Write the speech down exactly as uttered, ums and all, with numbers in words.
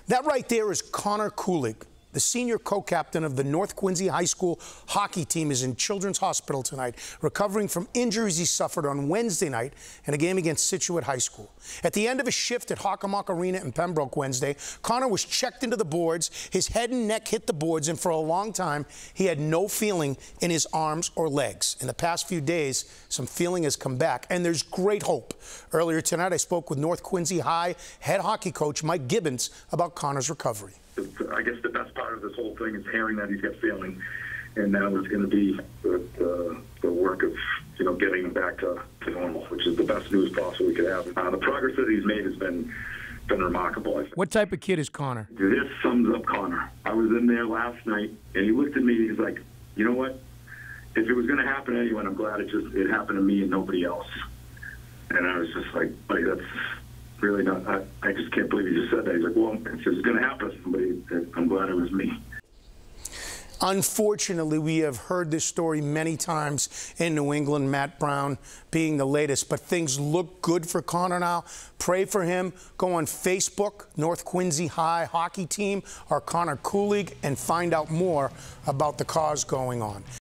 That right there is Connor Kulig. The senior co-captain of the North Quincy High School hockey team is in Children's Hospital tonight, recovering from injuries he suffered on Wednesday night in a game against Scituate High School. At the end of a shift at Hockomock Arena in Pembroke Wednesday, Connor was checked into the boards. His head and neck hit the boards, and for a long time, he had no feeling in his arms or legs. In the past few days, some feeling has come back, and there's great hope. Earlier tonight, I spoke with North Quincy High head hockey coach Mike Gibbons about Connor's recovery. I guess the best part of this whole thing is hearing that he's got feeling, and now it's going to be the, the, the work of, you know, getting him back to, to normal, which is the best news possible we could have. Uh, the progress that he's made has been been remarkable, I think. What type of kid is Connor? This sums up Connor. I was in there last night, and he looked at me, and he's like, you know what? If it was going to happen to anyone, I'm glad it just it happened to me and nobody else. And I was just like, like that's really not, I, I just can't believe he just said that. He's like, well, if it's going to happen to somebody, I'm glad it was me. Unfortunately, we have heard this story many times in New England, Matt Brown being the latest, but things look good for Connor now. Pray for him. Go on Facebook, North Quincy High hockey team, or Connor Kulig, and find out more about the cause going on.